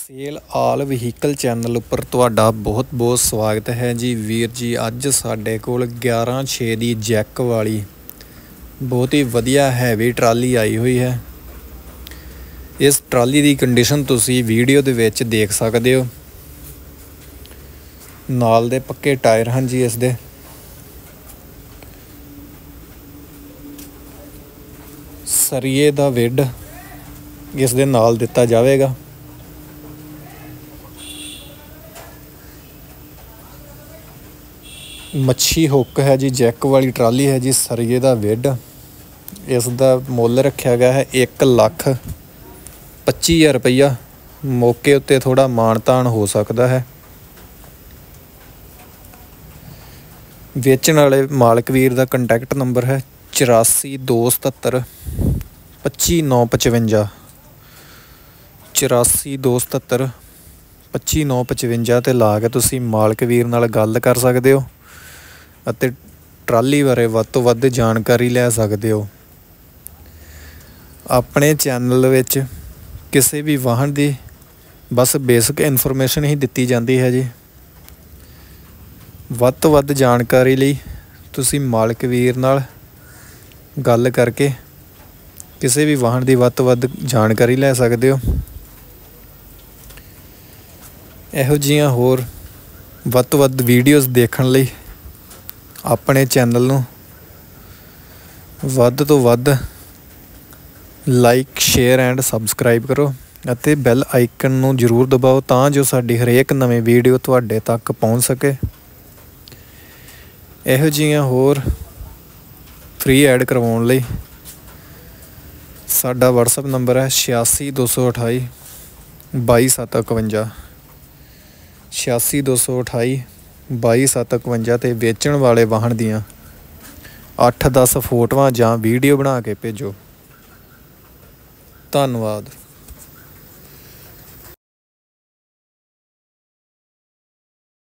Cell आल vehicle channel उपर तुहाडा बहुत बहुत स्वागत है जी वीर जी। अज साडे कोल 11/6 की जैक वाली बहुत ही वधिया हैवी ट्राली आई हुई है। इस ट्राली की कंडीशन तुसी वीडियो दे विच देख सकते हो। नाल दे पक्के टायर हैं जी। इस दे सरिये दा विड इस दे नाल दिता जाएगा। मच्छी हुक है जी। जैक वाली ट्राली है जी। सरिये दा विड इसका मुल रखा गया है 1,25,000 रुपया। मौके उत्ते थोड़ा मान तान हो सकता है। वेचण वाले मालक वीर का कंटैक्ट नंबर है 84 277 25 955 84 277 25 955 ते ला के तुसी मालक वीर नाल गल कर सकते हो ਅਤੇ ट्राली बारे ਵੱਧ ਤੋਂ ਵੱਧ जानकारी लै सकते हो। अपने चैनल विच किसी भी वाहन की बस बेसिक इनफॉर्मेशन ही दी जाती है जी। ਵੱਧ ਤੋਂ ਵੱਧ जानकारी ਲਈ तुसी मालक वीर नाल गल करके किसी भी वाहन की ਵੱਧ ਤੋਂ ਵੱਧ जानकारी लै सकते हो। ਇਹੋ ਜਿਹੀਆਂ होर ਵੱਧ ਤੋਂ ਵੱਧ वीडियोज़ देखण ਲਈ अपने चैनल नूं वध तो वध लाइक शेयर एंड सबसक्राइब करो ਅਤੇ बैल आइकन नूं जरूर दबाओ तां जो साडी हरेक नवीं वीडियो तुहाडे तक पहुँच सके। ਇਹੋ ਜਿਹੀਆਂ होर फ्री ऐड करवाउण लई साडा WhatsApp नंबर है 86 228 22 751 86 228 22 751 ਤੇ ਵੇਚਣ वाले वाहन दियाँ 8-10 फोटोआं जां वीडियो बना के भेजो। धन्नवाद।